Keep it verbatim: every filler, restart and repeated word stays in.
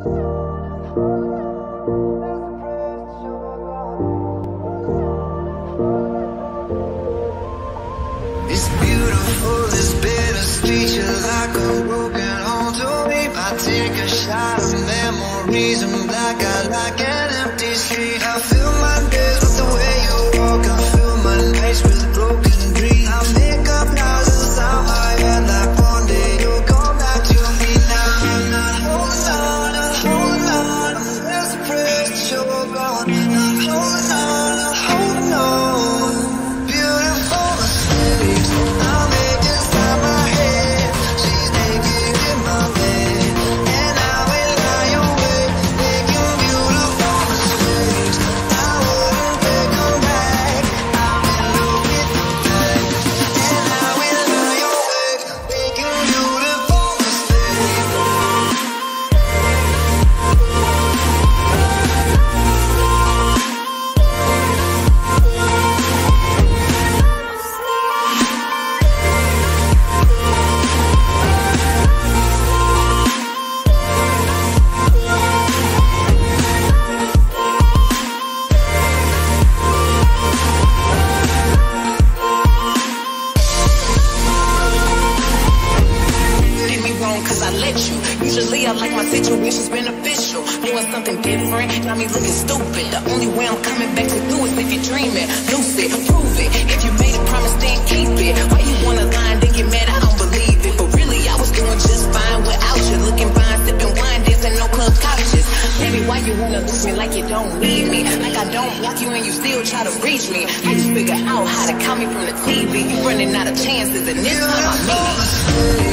It's beautiful, it's bittersweet. You're like a broken home to me. I take a shot of memories and black out like an empty street. I fill my days with the way you walk. I fill my nights with broken dreams. I make up lies inside my head like one day you'll come back to me. Now I'm not holding on, I'm holding on. I'm desperate that you're gone. I'm holding on, I'm holding on. Beautiful mistakes I make inside my head. She's naked in my bed, and I will lie awake, making beautiful mistakes. I wouldn't take them back. I'm in love with the fact, and I will lie awake, making beautiful mistakes. Did me wrong cause I let you. Usually I like my situations beneficial. Doing something different, got me looking stupid. The only way I'm coming back to do is if you're dreaming. Lucid, prove it. If you made a promise, then keep it. Why you wanna lie and then get mad? I don't believe it. But really, I was doing just fine without you. Looking fine, sipping wine, dancing on club couches. Baby, why you wanna lose me like you don't need me? Like I don't block you and you still try to reach me. How you figure out how to call me from the T V? You running out of chances and this time I mean it.